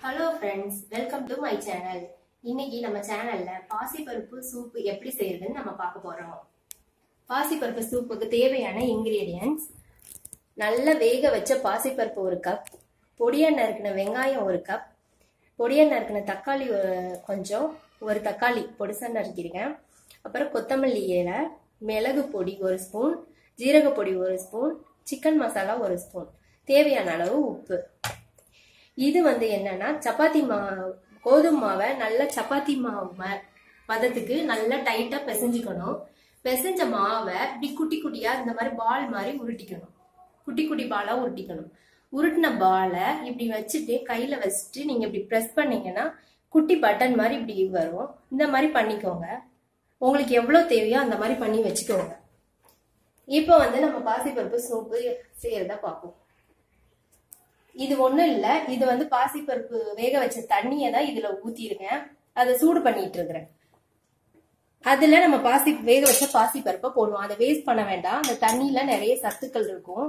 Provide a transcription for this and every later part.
Hello friends, welcome to my channel. இன்னைக்கு நம்ம சேனல்ல பாசிப்பருப்பு சூப் எப்படி செய்யறதுன்னு நம்ம பார்க்க போறோம். பாசிப்பருப்பு சூப்புக்கு தேவையான இன்கிரீடியன்ஸ்: நல்ல வேக வச்ச பாசிப்பருப்பு 1 கப், பொடியா நறுக்கின வெங்காயம் 1 கப், பொடியா நறுக்கின தக்காளி கொஞ்சம், 1 தக்காளி பொடிசா நறுக்கிருக்கேன். அப்புறம் கொத்தமல்லி இலை, மிளகு பொடி 1 ஸ்பூன், ஜீரக பொடி 1 ஸ்பூன், சிக்கன் மசாலா 1 ஸ்பூன், தேவையான அளவு உப்பு. இது என்னன்னா சப்பாத்தி கோதுமை மாவை நல்ல சப்பாத்தி மாவு பதத்துக்கு நல்லா டைட்டா பிசைஞ்சுக்கணும். பிசைஞ்ச மாவை இப்படி குட்டி குட்டியா இந்த மாதிரி பால் மாதிரி உருட்டிக்கணும். குட்டி குட்டி பாலா உருட்டிக்கணும். உருட்டின பாலை இப்படி வச்சுட்டு கையில வச்சுட்டு நீங்க இப்படி பிரஸ் பண்ணீங்கன்னா குட்டி பட்டன் மாதிரி இப்படி வரும். இந்த மாதிரி பண்ணிக்கோங்க. உங்களுக்கு எவ்வளவு தேவையோ அந்த மாதிரி பண்ணி வச்சுக்கோங்க. இப்போ நம்ம பாசிப்பருப்பு சூப்பு செய்யறத பார்ப்போம். இது ஒண்ணும் இல்ல, இது பாசிப்பருப்பு வேக வச்ச தண்ணியை தான் இதுல ஊத்தி இருக்கேன். அதை சூடு பண்ணிட்டு இருக்கிறேன். அதுல நம்ம வேக வச்ச பாசிப்பருப்பை போடுவோம். அதை வேஸ்ட் பண்ண வேண்டாம். அந்த தண்ணியில நிறைய சத்துக்கள் இருக்கும்.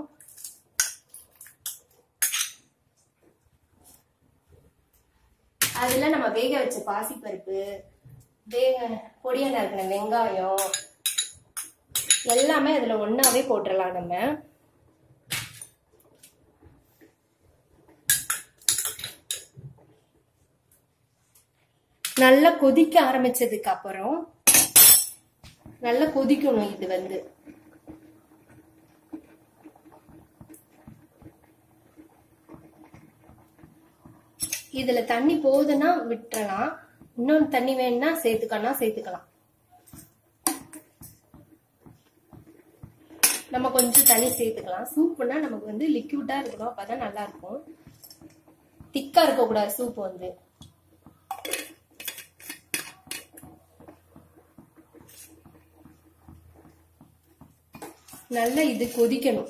அதுல நம்ம வேக வச்ச பாசிப்பருப்பு, பொடியா நறுக்கின வெங்காயம் எல்லாமே அதுல ஒன்னாவே போட்டுடலாம். நம்ம நல்லா கொதிக்க ஆரம்பிச்சதுக்கு அப்புறம் நல்லா கொதிக்கணும். இது இதுல தண்ணி போகுதுன்னா விட்டுறலாம். இன்னொன்னு தண்ணி வேணும்னா சேர்த்துக்கலாம். நம்ம கொஞ்சம் தண்ணி சேர்த்துக்கலாம். சூப்புனா நமக்கு லிக்விடா இருக்கணும். அப்பதான் நல்லா இருக்கும். திக்கா இருக்க கூடாது சூப். நல்லா இது கொதிக்கணும்.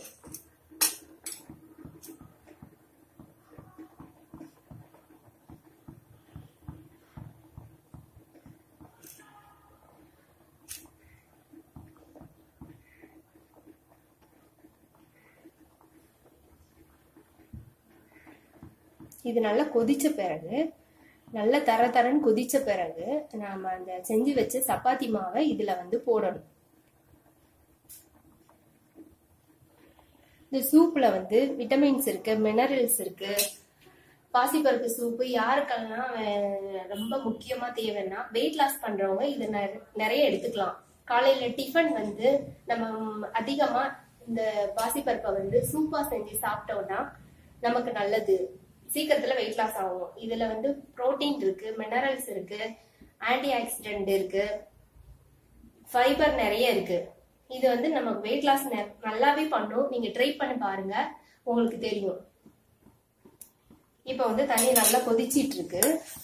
இது நல்லா கொதிச்ச பிறகு, நல்லா தரன்னு கொதிச்ச பிறகு நாம அந்த செஞ்சு வச்ச சப்பாத்தி மாவை இதுல போடணும். இந்த சூப்ல விட்டமின்ஸ் இருக்கு, மினரல்ஸ் இருக்கு. பாசிப்பருப்பு சூப்பு யாருக்கெல்லாம் ரொம்ப முக்கியமா தேவைன்னா வெயிட் லாஸ் பண்றவங்க இது நிறைய எடுத்துக்கலாம். காலையில டிஃபன் நம்ம அதிகமா இந்த பாசிப்பருப்பை சூப்பா செஞ்சு சாப்பிட்டோம்னா நமக்கு நல்லது. சீக்கிரத்துல வெயிட் லாஸ் ஆகும். இதுல புரோட்டீன் இருக்கு, மினரல்ஸ் இருக்கு, ஆன்டி ஆக்சிடென்ட் இருக்கு, ஃபைபர் நிறைய இருக்கு. இது நமக்கு வெயிட் லாஸ் நல்லாவே பண்ணும். நீங்க ட்ரை பண்ணி பாருங்க, உங்களுக்கு தெரியும். இப்ப தண்ணி நல்லா கொதிச்சிட்டு இருக்கு.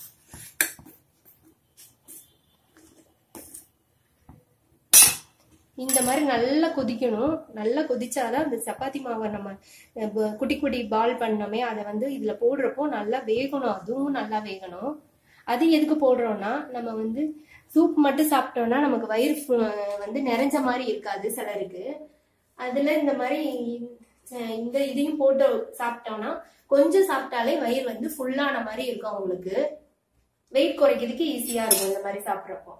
இந்த மாதிரி நல்லா கொதிக்கணும். நல்லா கொதிச்சாதான் அந்த சப்பாத்தி மாவை நம்ம குட்டி குட்டி பால் பண்ணோமே அதை இதுல போடுறப்போ நல்லா வேகணும். அதுவும் நல்லா வேகணும். அது எதுக்கு போடுறோம்னா நம்ம சூப் மட்டும் சாப்பிட்டோம்னா நமக்கு வயிறு நிறைஞ்ச மாதிரி இருக்காது சிலருக்கு. அதுல இந்த மாதிரி இந்த இதையும் போட்டு சாப்பிட்டோம்னா கொஞ்சம் சாப்பிட்டாலே வயிறு ஃபுல்லான மாதிரி இருக்கும். அவங்களுக்கு வெயிட் குறைக்கிறதுக்கு ஈஸியா இருக்கும் இந்த மாதிரி சாப்பிட்றப்போ.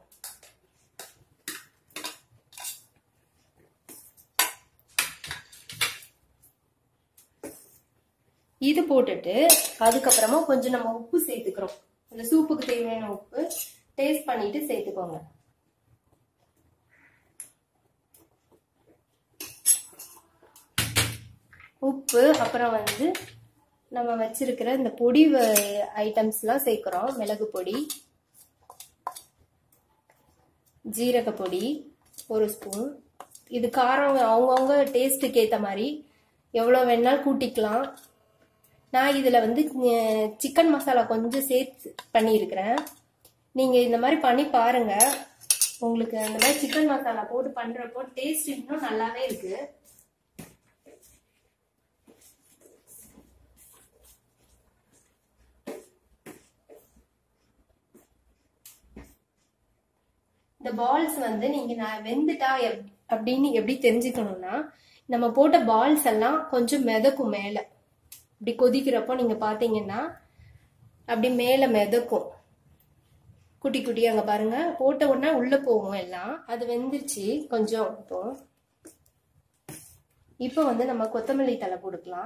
இது போட்டுட்டு அதுக்கப்புறமா கொஞ்சம் நம்ம உப்பு சேர்த்துக்கிறோம். அந்த சூப்புக்கு தேவையான உப்பு டேஸ்ட் பண்ணிட்டு சேர்த்துக்கோங்க. உப்பு அப்புறம் நம்ம வச்சிருக்கிற இந்த பொடி ஐட்டம்ஸ் எல்லாம் சேர்க்கிறோம். மிளகு பொடி, ஜீரக பொடி 1 ஸ்பூன். இது காரம் அவங்கவுங்க டேஸ்டுக்கு ஏத்த மாதிரி எவ்வளவு வேணாலும் கூட்டிக்கலாம். நான் இதுல சிக்கன் மசாலா கொஞ்சம் சேர்த்து பண்ணியிருக்கிறேன். நீங்க இந்த மாதிரி பண்ணி பாருங்க. உங்களுக்கு அந்த மாதிரி சிக்கன் மசாலா போட்டு பண்றப்போ டேஸ்ட் இன்னும் நல்லாவே இருக்கு. இந்த பால்ஸ் நீங்க வெந்துட்டா அப்படின்னு எப்படி தெரிஞ்சுக்கணும்னா, நம்ம போட்ட பால்ஸ் எல்லாம் கொஞ்சம் மிதக்கும் மேல. இப்படி கொதிக்கிறப்போ நீங்க பாத்தீங்கன்னா அப்படி மேல மிதக்கும். குட்டி குட்டி அங்க பாருங்க, போட்ட உடனே உள்ள போகும் எல்லாம். அது வெந்துருச்சு கொஞ்சம். இப்போ வந்து நம்ம கொத்தமல்லி தழை போட்டுக்கலாம்.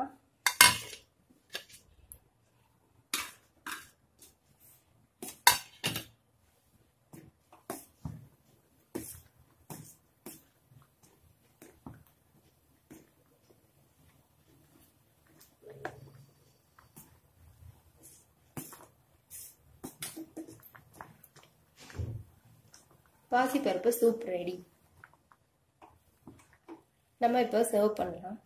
பாசிப்பருப்பு சூப் ரெடி. நம்ம இப்போ சர்வ் பண்ணலாம்.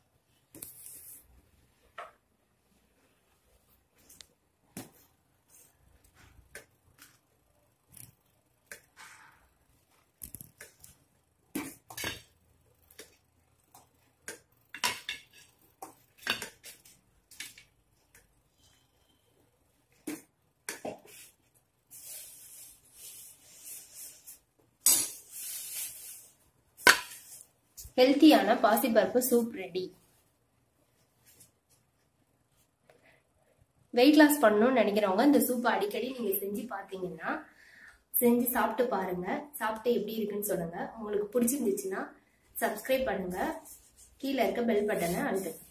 ஹெல்த்தியான பாசிப்பருப்பு சூப் ரெடி. வெயிட் லாஸ் பண்ணணும்னு நினைக்கிறவங்க இந்த சூப்பை அடிக்கடி நீங்க செஞ்சு பாத்தீங்கன்னா செஞ்சு சாப்பிட்டு பாருங்க. சாப்பிட்டு எப்படி இருக்குன்னு சொல்லுங்க. உங்களுக்கு பிடிச்சிருந்துச்சுன்னா சப்ஸ்கிரைப் பண்ணுங்க. கீழே இருக்க பெல் பட்டனை அழுத்துங்க.